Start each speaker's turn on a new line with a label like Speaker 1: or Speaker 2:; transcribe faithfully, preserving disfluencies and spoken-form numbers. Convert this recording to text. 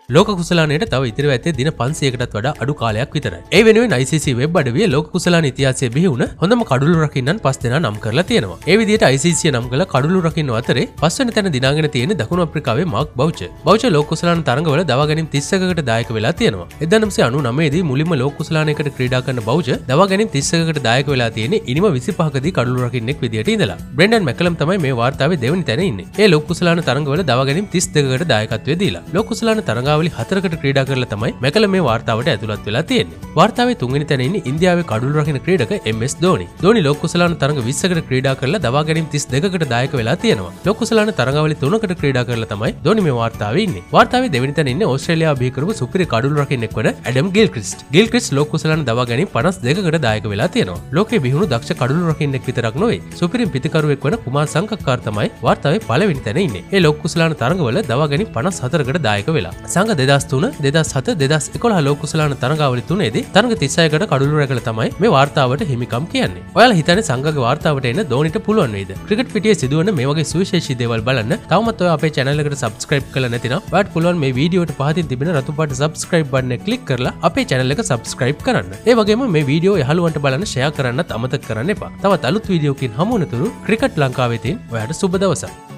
Speaker 1: ලෝක කුසලානයට තව ඉතිරිව ඇත්තේ දින පන්සියයකටත් වඩා අඩු කාලයක් විතරයි. ඒ වෙනුවෙන් I C C වෙබ් අඩවිය ලෝක කුසලාන ඉතිහාසයේ බිහි වුණ හොඳම කඩුළු රකින්නන් පස් දෙනා නම් කරලා තියෙනවා. ඒ විදිහට I C C නම් කළ කඩුළු රකින්න අතරේ පස්වෙනි තැන දිනාගෙන තියෙන දකුණු අප්‍රිකාවේ මාක් බවුචර්. බවුචර් ලෝක කුසලාන තරඟවල දවා ගැනීම තිස් එකකට දායක වෙලා තියෙනවා. එක්දාස් නවසිය අනූනවය දී මුලින්ම ලෝක කුසලානයකට ක්‍රීඩා කරන බවුචර් දවා ගැනීම තිස් එකකට දායක වෙලා තියෙන්නේ ඉනිම විසිපහකදී කඩුළු රකින්නෙක් විදියට ඉඳලා. බ්‍රෙන්ඩන් මැකලම් තමයි මේ වාර්තාවේ දෙවෙනි තැන ඉන්නේ. ඒ ලෝක කුසලාන තරඟවල දවා ගැනීම තිස් දෙකකට දායකත්වය දීලා. ලෝක කුසලාන තරඟාවලි හතරකට ක්‍රීඩා කරලා තමයි මැකලම් මේ වාර්තාවට ඇතුළත් වෙලා තියෙන්නේ. වාර්තාවේ තුන්වෙනි තැන ඉන්නේ ඉන්දියාවේ කඩුළු රකින්න ක්‍රීඩක M S ධෝනි. ධෝනි ලෝක කුසලාන තරඟ විස්සකට ක්‍රීඩා කරලා දවා ගැනීම තිස් දෙකකට දායක වෙලා තියෙනවා. ලෝක කුසලාන තරඟාවලි තුනකට ක්‍රීඩා කරලා තමයි ධෝනි මේ වාර්තාවේ ඉන්නේ. වාර්තාවේ දෙවෙනි තැන ඉන්නේ ඕස්ට්‍රේලියාව බිහි කරපු සුපිරි කඩුළු රකින්නෙක් වන ඇඩම් ගිල්ක්‍රිස්ට්. ගිල්ක්‍රිස්ට් ලෝක කුසලාන දවා ගැනීම පනස් දෙකකට දායක වෙලා තියෙනවා. ලෝකයේ බිහි වුණු දක්ෂ කඩුළු රකින්නෙක් විතරක් නෙවෙයි සුපිරිම පිතිකරුවෙක් වන කුමාර් සංගක්කාර තමයි වාර්තාවේ පළවෙනි තැන ඉන්නේ. ඒ ලෝක කුසලාන තරඟවල දවා ගැනීම පනස් හතරකට දායක වෙලා. සංග දෙදාස් තුන, දෙදාස් හත, දෙදාස් එකොළහ ලෝක කුසලාන තරඟාවලි තුනේදී තරඟ තිස් හයකට කඩුළු රැකලා තමයි මේ වාර්තාවට හිමිකම් කියන්නේ. ඔයාලා හිතන්නේ සංගගේ වාර්තාවට එන්න ධෝනිට පුළුවන් වේද? ක්‍රිකට් පිටියේ සිදුවන මේ වගේ සුවිශේෂී දේවල් බලන්න තවමත් ඔයා අපේ channel එකට subscribe කරලා නැතිනම් ඔයාට පුළුවන් මේ වීඩියෝට පහතින් තිබෙන රතු පාට subscribe button එක click කරලා අපේ channel එක subscribe කරන්න. ඒ වගේම මේ වීඩියෝ යහළුවන්ට බලන්න share කරන්නත් අමතක කරන්න එපා. තවත් අලුත් වීඩියෝකින් හමු වෙනතුරු ක්‍රිකට් ලංකාවේ තියෙන ඔයාට සුබ දවසක්.